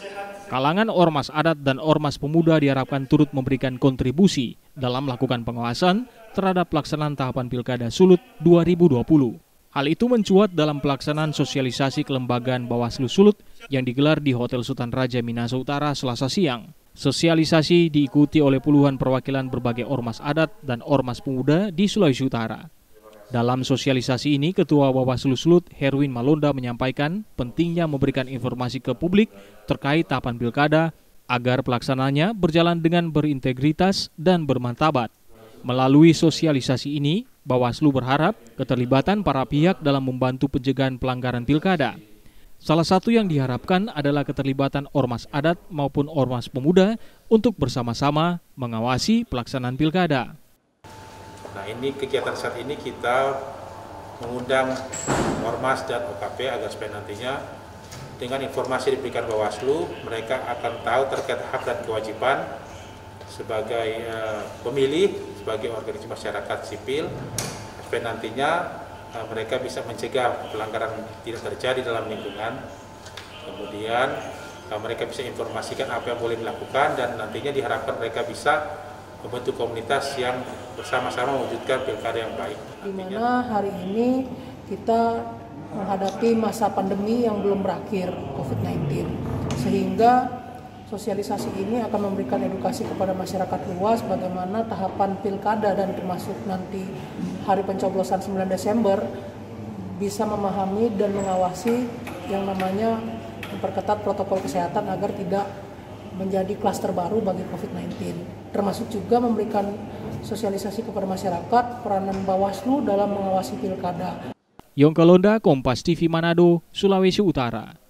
Kalangan ormas adat dan ormas pemuda diharapkan turut memberikan kontribusi dalam melakukan pengawasan terhadap pelaksanaan tahapan Pilkada Sulut 2020. Hal itu mencuat dalam pelaksanaan sosialisasi kelembagaan Bawaslu Sulut yang digelar di Hotel Sultan Raja Minahasa Utara Selasa siang. Sosialisasi diikuti oleh puluhan perwakilan berbagai ormas adat dan ormas pemuda di Sulawesi Utara. Dalam sosialisasi ini, Ketua Bawaslu Sulut Herwin Malonda menyampaikan pentingnya memberikan informasi ke publik terkait tahapan pilkada agar pelaksananya berjalan dengan berintegritas dan bermartabat. Melalui sosialisasi ini, Bawaslu berharap keterlibatan para pihak dalam membantu pencegahan pelanggaran pilkada. Salah satu yang diharapkan adalah keterlibatan ormas adat maupun ormas pemuda untuk bersama-sama mengawasi pelaksanaan pilkada. Nah, ini kegiatan saat ini kita mengundang ormas dan OKP agar supaya nantinya dengan informasi diberikan Bawaslu, mereka akan tahu terkait hak dan kewajiban sebagai pemilih, sebagai organisasi masyarakat sipil, supaya nantinya mereka bisa mencegah pelanggaran tidak terjadi dalam lingkungan. Kemudian mereka bisa informasikan apa yang boleh dilakukan dan nantinya diharapkan mereka bisa membentuk komunitas yang bersama-sama mewujudkan pilkada yang baik. Di mana hari ini kita menghadapi masa pandemi yang belum berakhir COVID-19, sehingga sosialisasi ini akan memberikan edukasi kepada masyarakat luas bagaimana tahapan pilkada dan termasuk nanti hari pencoblosan 9 Desember bisa memahami dan mengawasi yang namanya memperketat protokol kesehatan agar tidak menjadi klaster baru bagi COVID-19, termasuk juga memberikan sosialisasi kepada masyarakat peranan Bawaslu dalam mengawasi pilkada. Yongka Londa, Kompas TV Manado, Sulawesi Utara.